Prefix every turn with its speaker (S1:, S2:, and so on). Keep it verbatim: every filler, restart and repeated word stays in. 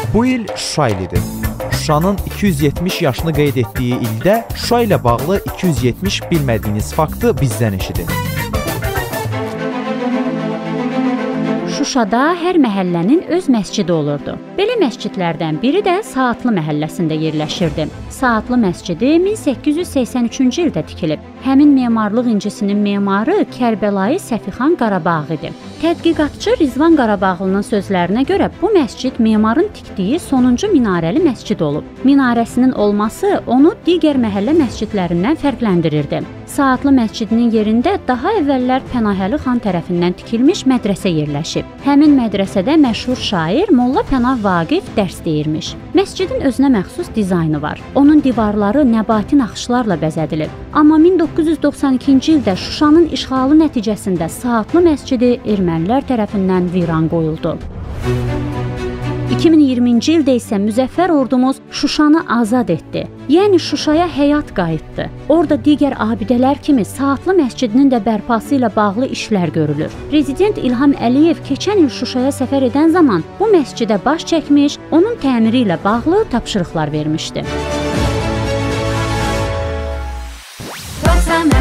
S1: Bu il Şuşa ilidir. Şuşanın iki yüz yetmiş yaşını qeyd etdiyi ildə Şuşa ilə bağlı iki yüz yetmiş bilmədiyiniz faktı bizdən eşidin.
S2: Şuşada hər məhəllənin öz məscidi olurdu. Belə məscidlərdən biri də Saatlı məhəlləsində yerləşirdi. Saatlı məscidi min səkkiz yüz səksən üçüncü ildə tikilib. Həmin memarlıq incisinin memarı Kərbəlayı Səfixan Qarabağ idi. Tədqiqatçı Rizvan Qarabağlının sözlərinə görə bu məscid memarın tikdiyi sonuncu minarəli məscid olub. Minarəsinin olması onu digər məhəllə məscidlərindən fərqləndirirdi. Saatlı məscidinin yerində daha əvvəllər Pənahəli xan tərəfindən tikilmiş mədrəsə yerləşib. Həmin mədrəsədə məşhur şair Molla Pənah Vaqif dərs deyirmiş. Məscidin özünə məxsus dizaynı var. Onun divarları nəbati naxışlarla bəzədilib. Amma min doqquz yüz doxsan ikinci ildə Şuşanın işğalı nəticəsində Saatlı məscidi ermənilər tərəfindən viran qoyuldu. iki min iyirminci ildə isə müzəffər ordumuz Şuşanı azad etdi. Yəni Şuşaya həyat qayıtdı. Orada digər abidələr kimi Saatlı məscidinin də bərpası ilə bağlı işlər görülür. Prezident İlham Əliyev keçən il Şuşaya səfər edən zaman bu məscidə baş çəkmiş, onun təmiri ilə bağlı tapşırıqlar vermişdi.